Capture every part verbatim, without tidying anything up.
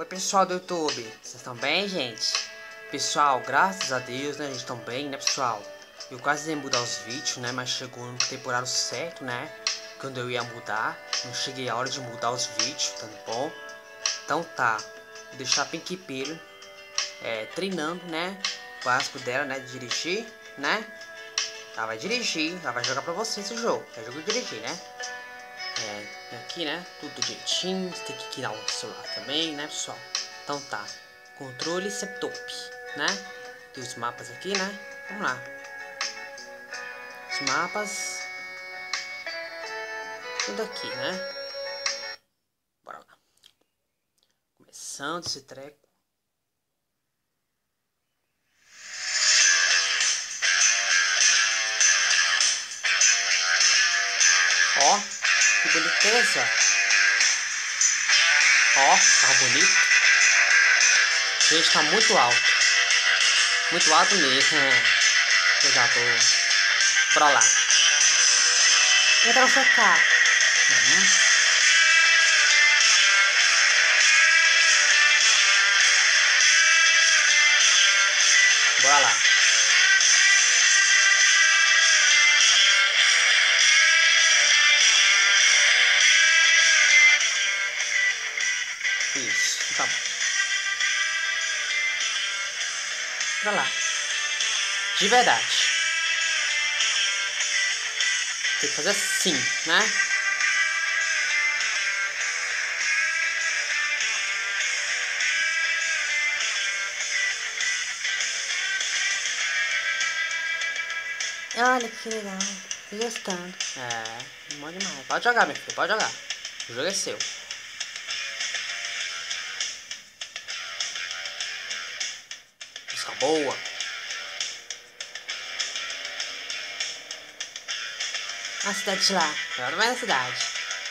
Oi pessoal do YouTube, vocês estão bem, gente? Pessoal, graças a Deus, né, a gente estão bem, né pessoal? Eu quase ia mudar os vídeos, né, mas chegou no temporário certo, né? Quando eu ia mudar, não cheguei a hora de mudar os vídeos, tá bom? Então tá, vou deixar a Pinky Pilha é, treinando, né? O básico dela, né, de dirigir, né? Ela vai dirigir, ela vai jogar pra você esse jogo, é jogo de dirigir, né? É, aqui, né? Tudo direitinho. Você tem que tirar o celular também, né, pessoal? Então tá. Controle setup, né? Tem os mapas aqui, né? Vamos lá. Os mapas. Tudo aqui, né? Bora lá. Começando esse treco. Ó, que beleza. Ó, carro bonito. Gente, tá muito alto. Muito alto mesmo, né? Coisa boa. Bora lá. Entra no seu carro. Uhum. Bora lá. Isso, tá bom. Bora lá. De verdade. Tem que fazer assim, né? Olha que legal. Tô gostando. É, bom demais. Pode jogar, meu filho. Pode jogar. O jogo é seu. Música boa. A cidade lá. Agora vai na cidade.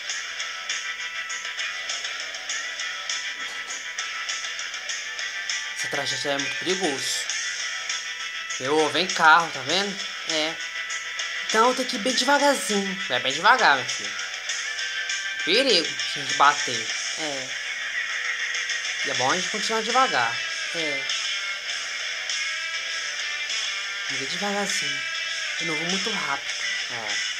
Essa trajetória é muito perigoso. Eu vem carro, tá vendo? É. Então tem que ir bem devagarzinho. É bem devagar, meu filho. Perigo se a gente bater. É. E é bom a gente continuar devagar. É. Vamos ver devagarzinho. Eu não vou muito rápido. É.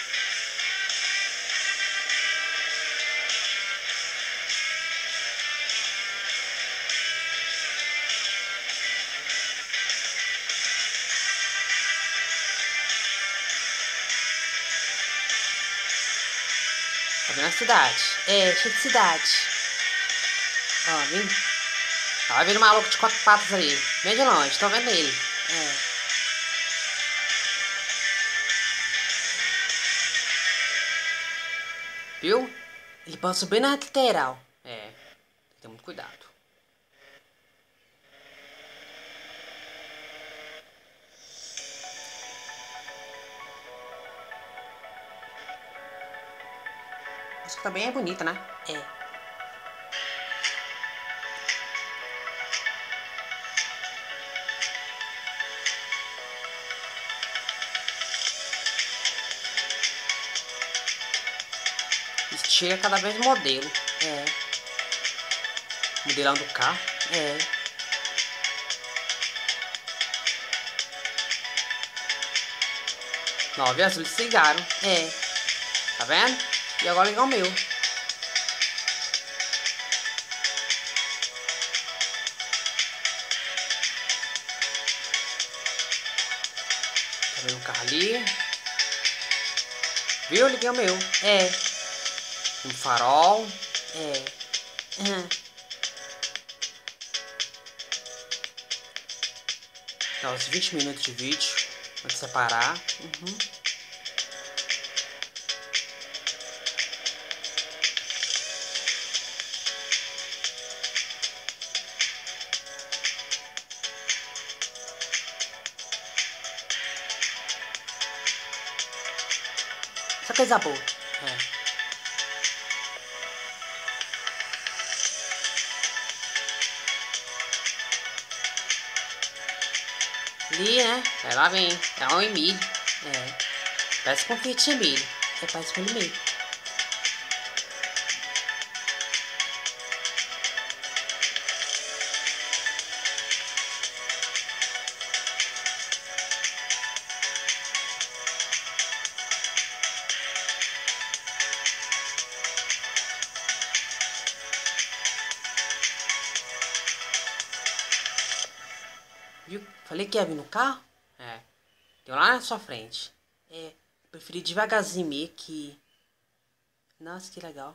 Tá vendo a cidade? É, cheio de cidade. Ó, vem. Ó, vai vendo um maluco de quatro patas ali. Bem de longe, tô vendo ele. É. Viu? Ele passou bem na lateral. É. Tem que ter muito cuidado. A música também é bonita, né? É. Estira cada vez modelo. É. Modelão do carro. É. Nove azuis ligaram. É. Tá vendo? E agora ligar o meu. Tá vendo o carro ali? Viu? Liguei o meu. É. Um farol. É. Uhum. Dá uns vinte minutos de vídeo. Vou separar. Uhum. Essa coisa boa. É. Ali, né? Vai lá, vem. É um Emílio. É. Parece com Fiat Emílio. É, parece com ele mesmo. Falei que ia vir no carro? É. Tem lá na sua frente. É. Preferi devagarzinho meio que... Nossa, que legal.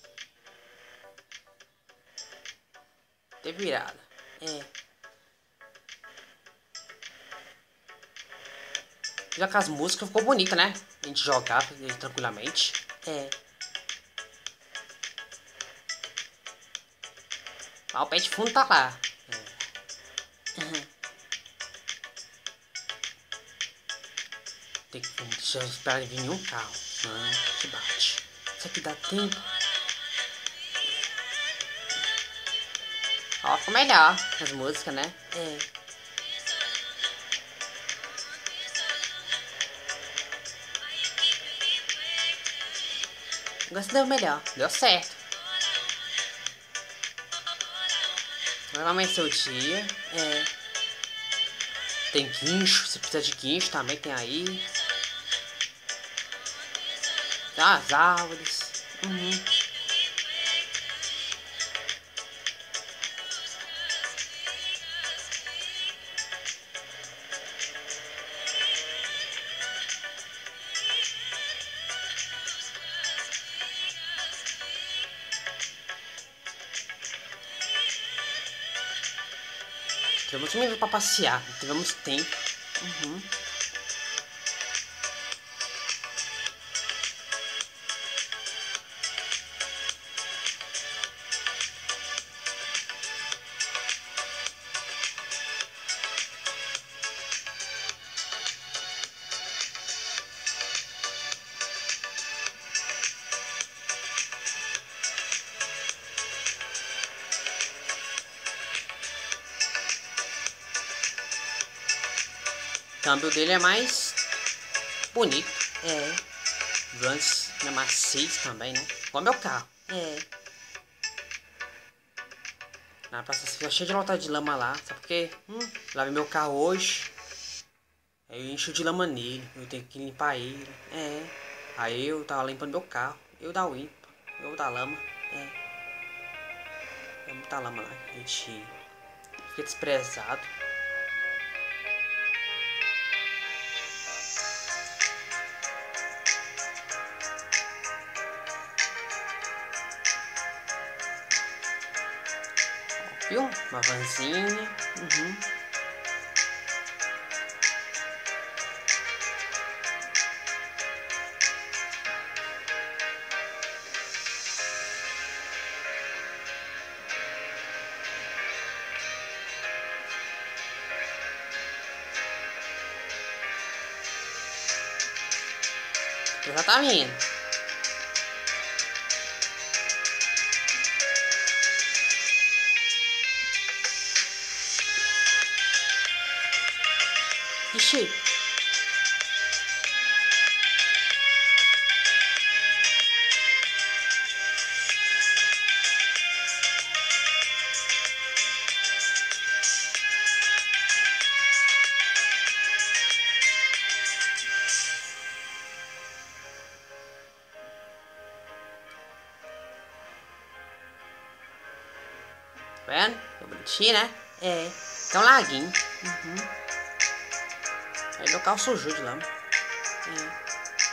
Ter virada. É. Já que as músicas ficou bonita, né? A gente jogar tranquilamente. É. Ah, o pé de fundo tá lá. É. Uhum. Tem que deixar esperar vir nenhum carro. Não, que bate. Isso aqui dá tempo. Ó, ficou melhor as músicas, né? É. Agora deu melhor. Deu certo. Vai amanhecer o dia. É. Tem guincho. Se precisa de guincho também tem aí. Tem as árvores. Uhum. Tivemos um minuto pra passear. Tivemos tempo. Uhum. O câmbio dele é mais bonito. É. Vans é macio também, né? Igual meu carro. É. Na praça fica cheia de lota de lama lá. Sabe por quê? Hum, lavei meu carro hoje. Aí eu encho de lama nele. Eu tenho que limpar ele. É. Aí eu tava limpando meu carro. Eu da limpa. Eu da lama. É. É muita lama lá. A gente fica desprezado. Viu? Uma vanzinha. Uhum. Já tá vindo. Ixi. Tá vendo? Ficou bonitinho, né? É. Tem um laguinho. Uhum. Aí meu carro sujou de lama. É.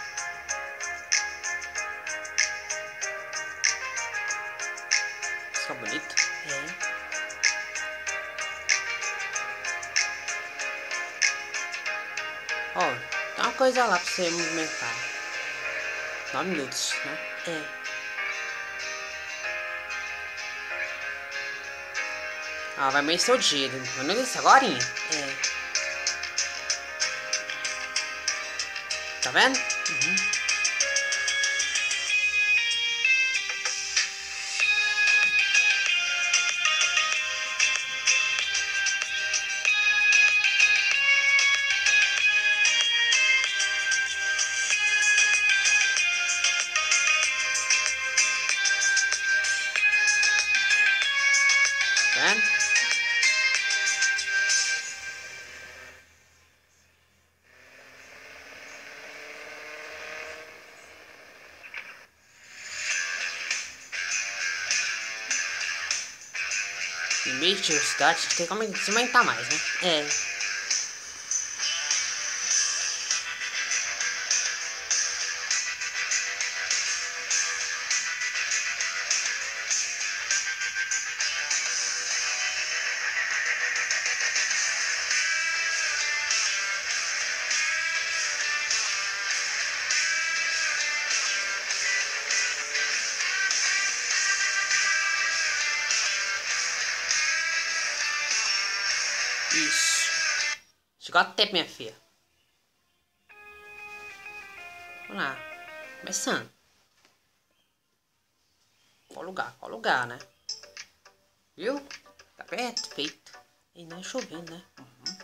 Fica bonito. É. Ó, tem uma coisa lá pra você movimentar. Nove minutos, né? É. Ah, vai amanhecer o dia. Vai amanhecer agora? É. Tá vendo? Uhum. Tá vendo? Em meio de cidade tem como aumentar mais, né? É. Chegou a tempo, minha filha. Vamos lá. Começando. Qual lugar? Qual lugar, né? Viu? Tá perto, feito. E não é chovendo, né? Uhum.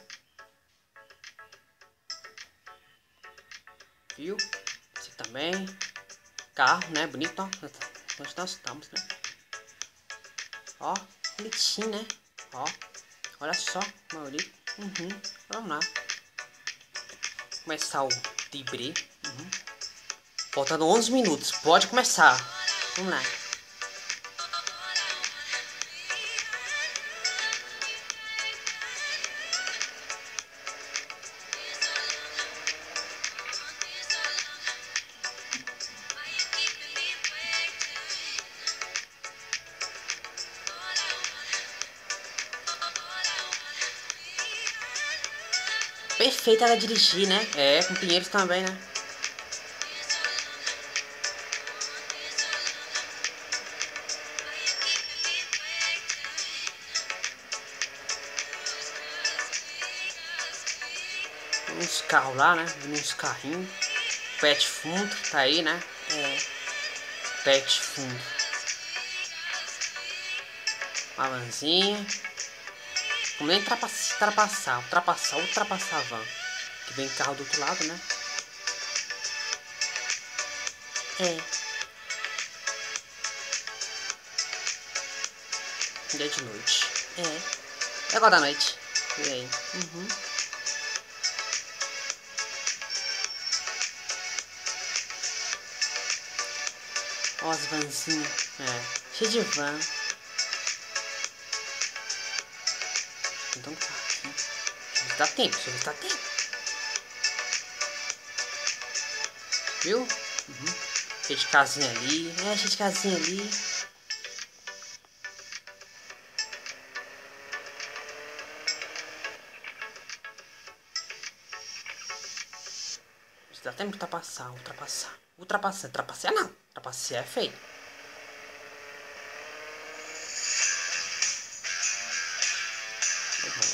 Viu? Esse também. Carro, né? Bonito, ó. Onde nós estamos, né? Ó, bonitinho, né? Ó. Olha só, maioria. Uhum. Vamos lá. Começar o Tibre. Uhum. Faltando onze minutos. Pode começar. Vamos lá. Perfeita ela dirigir, né? É, com Pinheiros também, né? Uns carros lá, né? Uns carrinhos. Pet fundo, tá aí, né? É. Pet fundo. Uma vanzinha. Vamos nem ultrapassar, ultrapassar, ultrapassar, ultrapassar a van. Que vem carro do outro lado, né? É. Dia de noite. É. É agora da noite. E aí? Uhum. Ó as vanzinhas. É. Cheio de van. Então tá aqui. Deixa eu ver se dá tempo. Deixa eu ver se dá tempo. Viu? Uhum. Cheio de casinha ali. É, cheio de casinha ali. Dá tempo de ultrapassar, ultrapassar, ultrapassar, ultrapassar não, ultrapassar é feio. Vamos lá.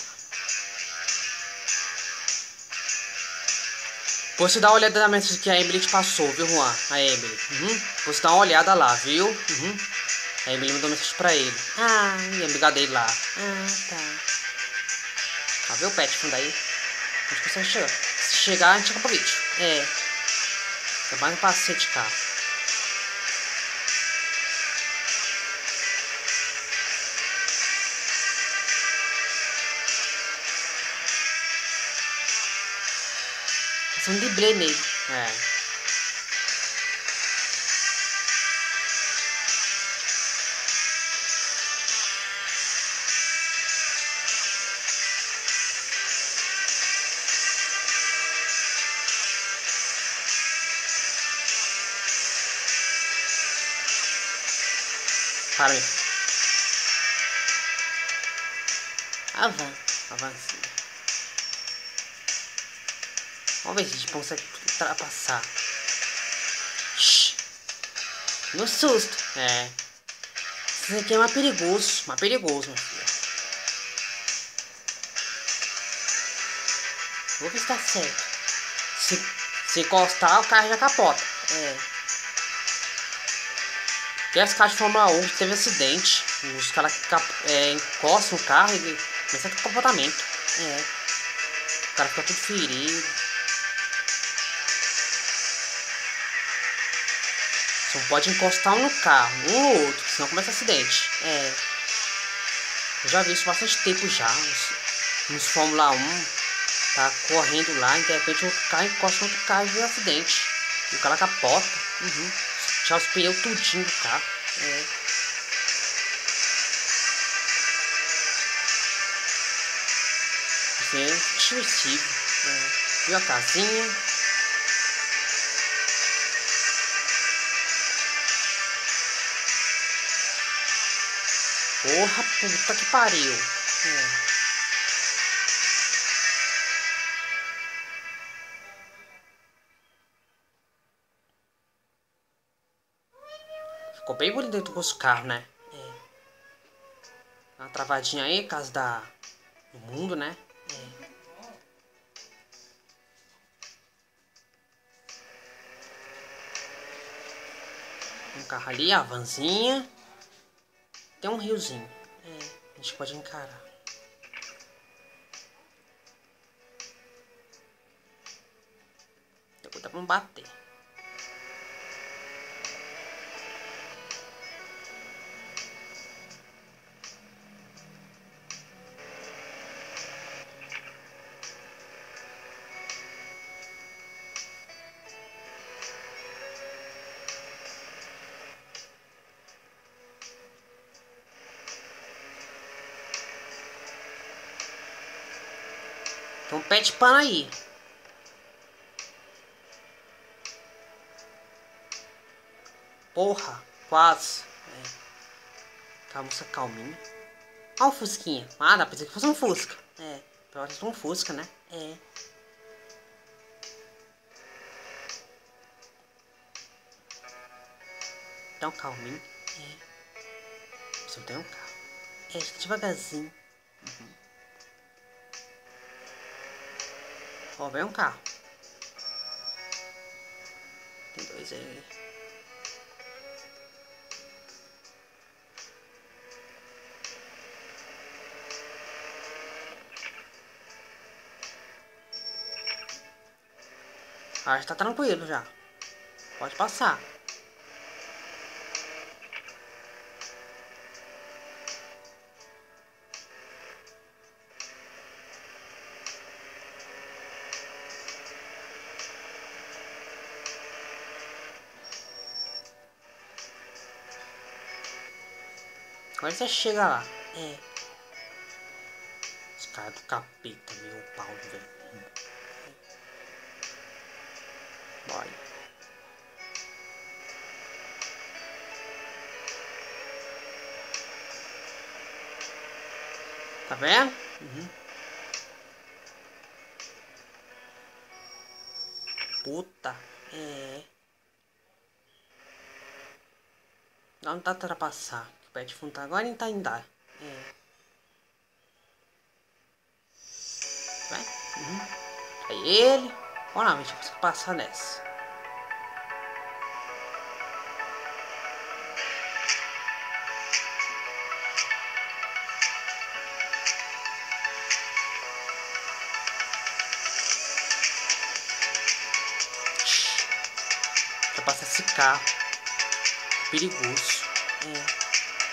Você dá uma olhada na mensagem que a Emily te passou, viu, Juan? A Emily. Uhum. Você dá uma olhada lá, viu? Uhum. A Emily mandou mensagem pra ele. Ah, e a amiga dele lá. Ah, tá. Tá, viu o pet fundo aí? Onde que você chega? Se chegar, a gente acaba o vídeo. É. É mais um passeio de carro. Passou um drible nele. É. Para, meu. Avança. Avança. Vamos ver se a gente consegue ultrapassar. Shhh. No susto. É. Isso aqui é mais perigoso. Mais perigoso, meu filho. Vou ver se tá certo. Se, se encostar, o carro já capota. É. Tem as caras de Fórmula um que teve acidente. Os caras é, encostam no carro e começa a ter comportamento. É. O cara fica tudo ferido. Só pode encostar um no carro, um ou outro, senão começa acidente. É. Eu já vi isso bastante tempo já. Nos, nos Fórmula um. Tá correndo lá e de repente outro carro encosta no outro carro e vê um acidente. E o cara capota. Uhum. Tchau os pneus tudinho do carro. É. Isso é destrutivo. É. Viu a casinha? Porra, puta que pariu. É. Ficou bem bonito dentro dos carros, né? É. Uma travadinha aí, caso da... do mundo, né? É. Um carro ali, a vanzinha. Tem um riozinho. É, a gente pode encarar. Então dá pra não bater. Então pede pano aí. Porra, quase. É. Tá, moça calminha. Olha o Fusquinha. Ah, dá pra dizer que fosse um Fusca. É, pode ser um Fusca, né? É. Dá um calminho. É. Você tem um carro. É, devagarzinho. Uhum. Ó, vem um carro. Tem dois aí. Ah, já tá tranquilo já. Pode passar. Agora você chega lá. É. Os caras do capeta, meu pau, velho. Vai. Tá vendo? Uhum. Puta. É. Não dá pra passar. O pé de fundo tá agora em Taindá. É. Vai. Uhum. Aí ele. Olha lá, a gente consegue passar nessa. Pra passar esse carro. Perigoso. É.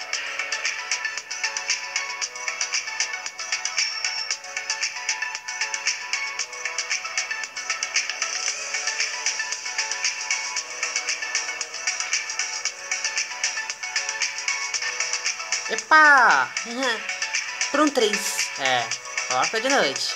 Epa! Uhum. Por um três. É. Agora foi de noite.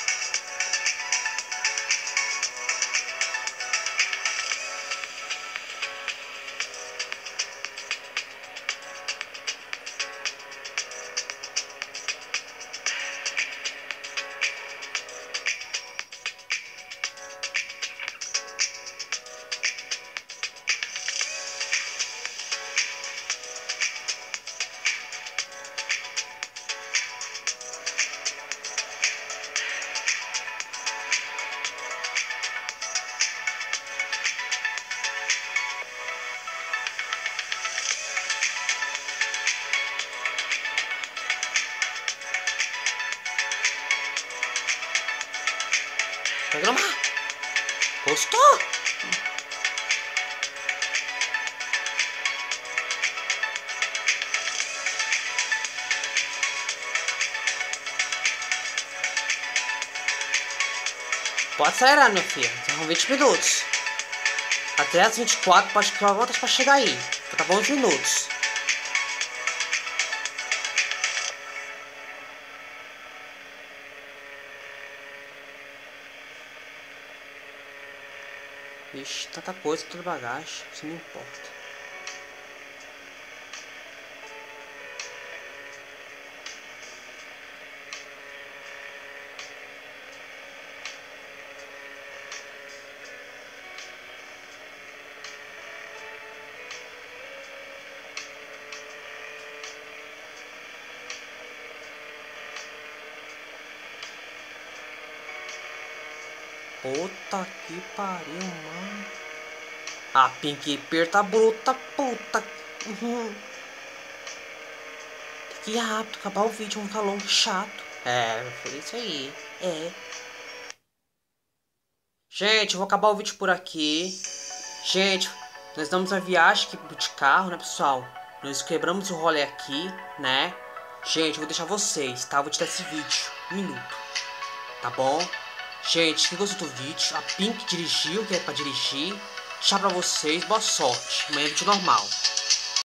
Programar. Gostou? Pode acelerar, meu filho. São vinte minutos. Até as vinte e quatro pode ficar voltas pra chegar aí. Tá bons minutos. Vixe, tanta coisa, tanta bagagem. Isso não importa. Puta que pariu, mano. A Pink Perta bruta, puta. Uhum. Tem que ir rápido, acabar o vídeo, não tá longo, chato. É, foi isso aí. É. Gente, eu vou acabar o vídeo por aqui. Gente, nós damos a viagem aqui de carro, né, pessoal? Nós quebramos o rolê aqui, né? Gente, eu vou deixar vocês, tá? Eu vou tirar esse vídeo. Um minuto. Tá bom? Gente, quem gostou do vídeo, a Pink dirigiu, que é pra dirigir. Tchau pra vocês, boa sorte. Amanhã é vídeo normal.